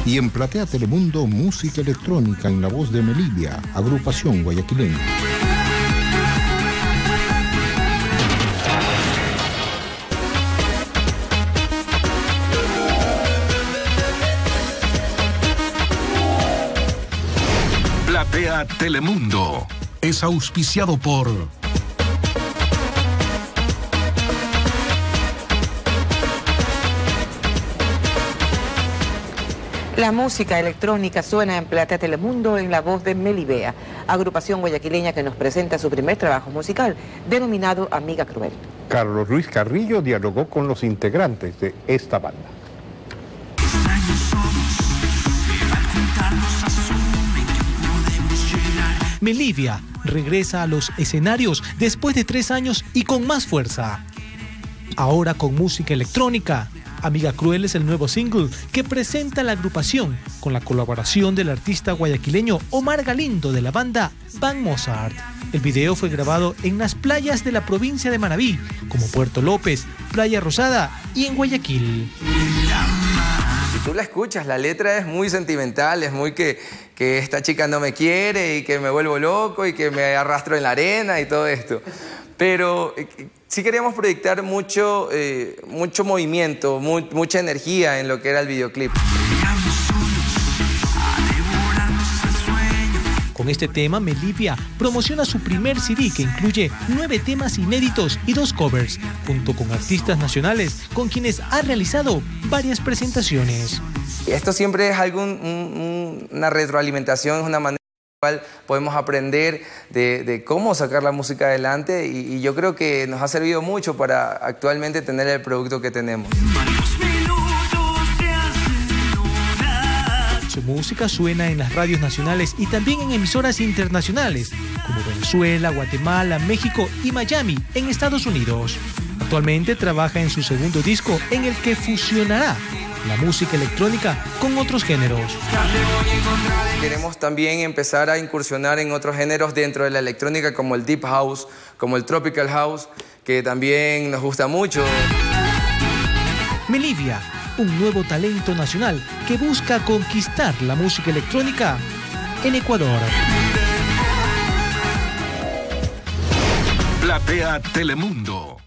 Y en Platea Telemundo, música electrónica en la voz de Melivia, agrupación guayaquileña. Platea Telemundo es auspiciado por la música electrónica suena en Platea Telemundo en la voz de Melivea, agrupación guayaquileña que nos presenta su primer trabajo musical, denominado Amiga Cruel. Carlos Ruiz Carrillo dialogó con los integrantes de esta banda. Melivea regresa a los escenarios después de 3 años y con más fuerza. Ahora con música electrónica, Amiga Cruel es el nuevo single que presenta la agrupación con la colaboración del artista guayaquileño Omar Galindo de la banda Van Mozart. El video fue grabado en las playas de la provincia de Manabí, como Puerto López, Playa Rosada y en Guayaquil. Si tú la escuchas, la letra es muy sentimental, es muy que esta chica no me quiere y que me vuelvo loco y que me arrastro en la arena y todo esto. Pero sí queríamos proyectar mucho movimiento, mucha energía en lo que era el videoclip. Con este tema, Melivea promociona su primer CD que incluye 9 temas inéditos y 2 covers, junto con artistas nacionales con quienes ha realizado varias presentaciones. Esto siempre es una retroalimentación, es una manera en la cual podemos aprender de cómo sacar la música adelante y yo creo que nos ha servido mucho para actualmente tener el producto que tenemos. Su música suena en las radios nacionales y también en emisoras internacionales, como Venezuela, Guatemala, México y Miami, en Estados Unidos. Actualmente trabaja en su segundo disco en el que fusionará la música electrónica con otros géneros. Queremos también empezar a incursionar en otros géneros dentro de la electrónica, como el Deep House, como el Tropical House, que también nos gusta mucho. Melivea, un nuevo talento nacional que busca conquistar la música electrónica en Ecuador. Platea Telemundo.